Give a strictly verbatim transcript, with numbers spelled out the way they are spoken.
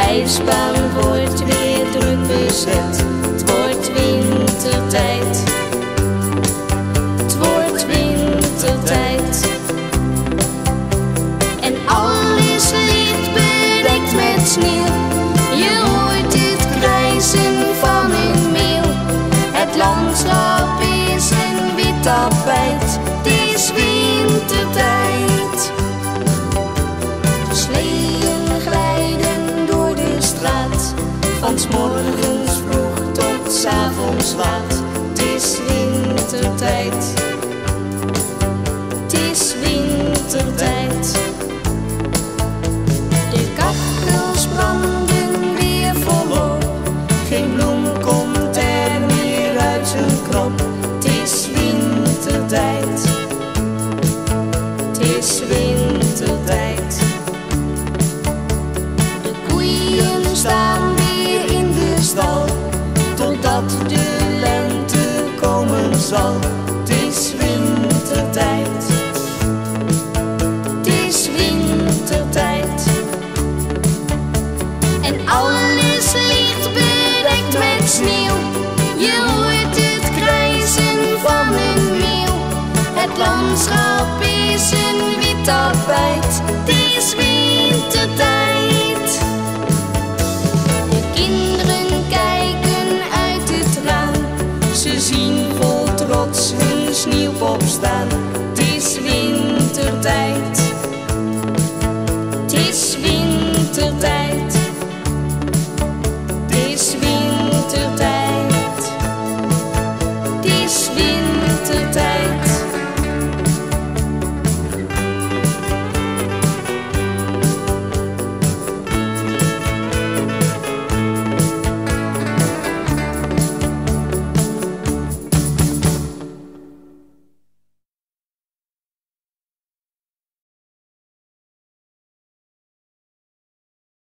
ijsbaan wordt weer druk bezet. Het wordt wintertijd. Het wordt wintertijd. En alles ligt bedekt met sneeuw. Je hoort het krijsen van een meeuw. Het landschap is een wit tapijt. Het is wintertijd. Sleeën glijden door de straat, van 's morgens vroeg tot 's avonds laat. Het is wintertijd. Het is wintertijd. De kachels branden weer volop. Geen bloem komt er meer uit zijn krop. Het is wintertijd. Het is wintertijd. De koeien staan weer in de stal, totdat de lente komen zal. Het is wintertijd. Het is wintertijd. En alles ligt bedekt met sneeuw. Je hoort het krijsen van een meeuw. Het landschap is een wit tapijt.